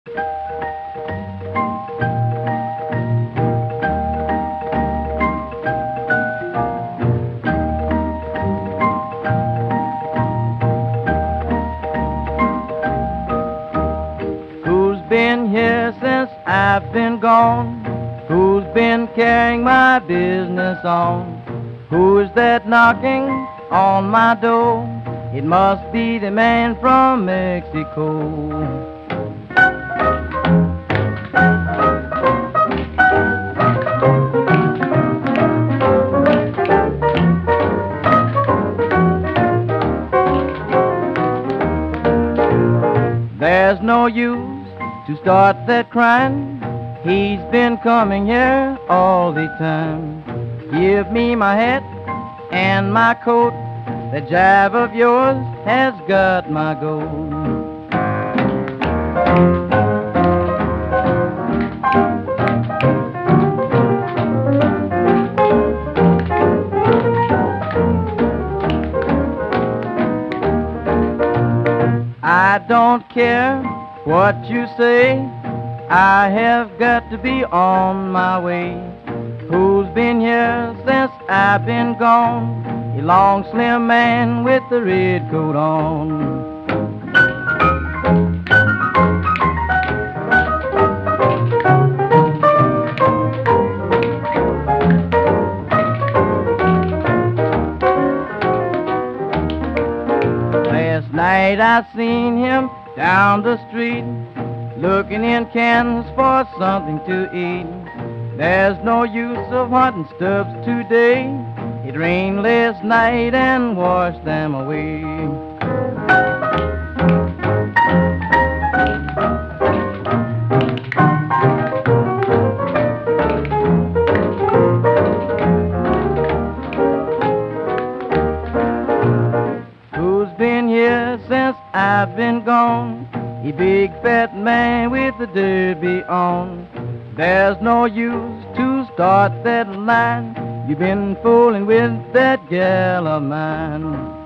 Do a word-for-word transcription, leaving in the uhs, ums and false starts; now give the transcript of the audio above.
Who's been here since I've been gone? Who's been carrying my business on? Who's that knocking on my door? It must be the man from Mexico. There's no use to start that crying. He's been coming here all the time. Give me my hat and my coat. That jive of yours has got my gold. I don't care what you say, I have got to be on my way. Who's been here since I've been gone? A long slim man with the red coat on. Last night I seen him down the street, looking in cans for something to eat. There's no use of hunting stubs today. It rained last night and washed them away. Who's been here since I've been gone? A big fat man with the derby on. There's no use to start that line. You've been fooling with that gal of mine.